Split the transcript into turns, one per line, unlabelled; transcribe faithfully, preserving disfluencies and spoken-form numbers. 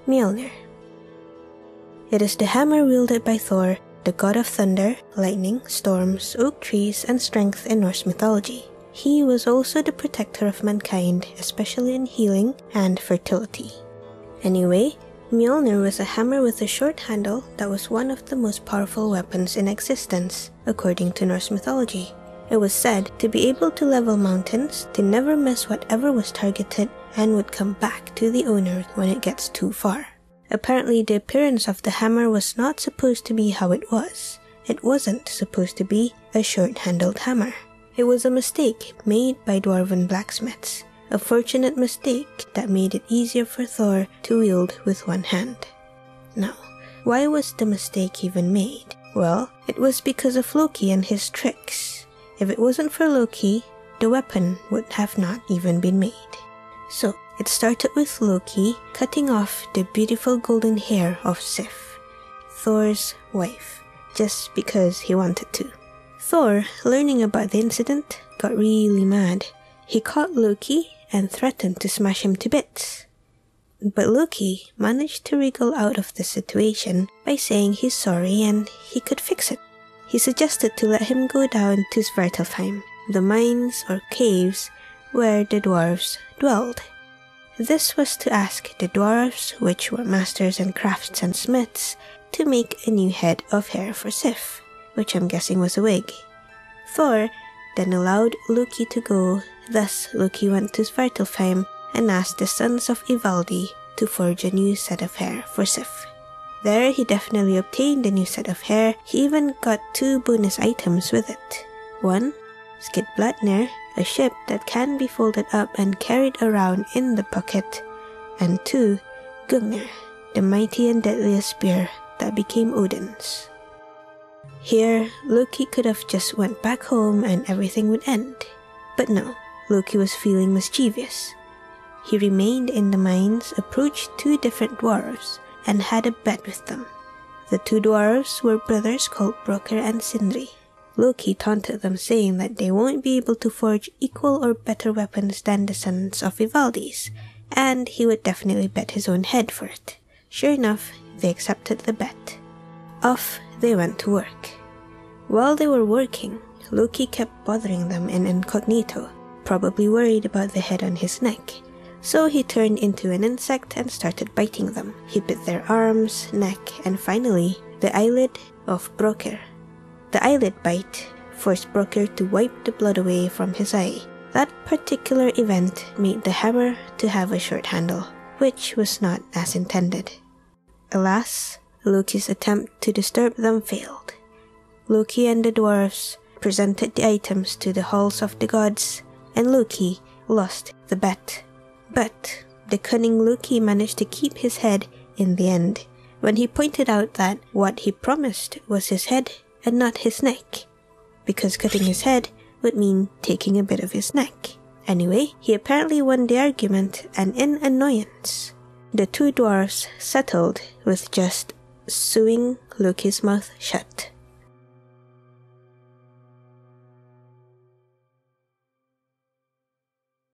Mjolnir. It is the hammer wielded by Thor, the god of thunder, lightning, storms, oak trees, and strength in Norse mythology. He was also the protector of mankind, especially in healing and fertility. Anyway, Mjolnir was a hammer with a short handle that was one of the most powerful weapons in existence, according to Norse mythology. It was said to be able to level mountains, to never miss whatever was targeted, and would come back to the owner when it gets too far. Apparently, the appearance of the hammer was not supposed to be how it was. It wasn't supposed to be a short-handled hammer. It was a mistake made by dwarven blacksmiths, a fortunate mistake that made it easier for Thor to wield with one hand. Now, why was the mistake even made? Well, it was because of Loki and his tricks. If it wasn't for Loki, the weapon would have not even been made. So, it started with Loki cutting off the beautiful golden hair of Sif, Thor's wife, just because he wanted to. Thor, learning about the incident, got really mad. He caught Loki and threatened to smash him to bits. But Loki managed to wriggle out of the situation by saying he's sorry and he could fix it. He suggested to let him go down to Svartalfheim, the mines or caves where the dwarves dwelled. This was to ask the dwarves, which were masters and crafts and smiths, to make a new head of hair for Sif, which I'm guessing was a wig. Thor then allowed Loki to go, thus Loki went to Svartalfheim and asked the sons of Ivaldi to forge a new set of hair for Sif. There he definitely obtained a new set of hair. He even got two bonus items with it. One, Skidbladnir, a ship that can be folded up and carried around in the pocket, and two, Gungnir, the mighty and deadliest spear that became Odin's. Here, Loki could have just went back home and everything would end. But no, Loki was feeling mischievous. He remained in the mines, approached two different dwarves, and had a bet with them. The two dwarves were brothers called Brokkr and Sindri. Loki taunted them, saying that they won't be able to forge equal or better weapons than the sons of Ivaldis, and he would definitely bet his own head for it. Sure enough, they accepted the bet. Off they went to work. While they were working, Loki kept bothering them in incognito, probably worried about the head on his neck. So he turned into an insect and started biting them. He bit their arms, neck, and finally, the eyelid of Brokkr. The eyelid bite forced Brokkr to wipe the blood away from his eye. That particular event made the hammer to have a short handle, which was not as intended. Alas, Loki's attempt to disturb them failed. Loki and the dwarves presented the items to the halls of the gods, and Loki lost the bet. But the cunning Loki managed to keep his head in the end, when he pointed out that what he promised was his head and not his neck, because cutting his head would mean taking a bit of his neck. Anyway, he apparently won the argument, and in annoyance, the two dwarves settled with just sewing Loki's mouth shut.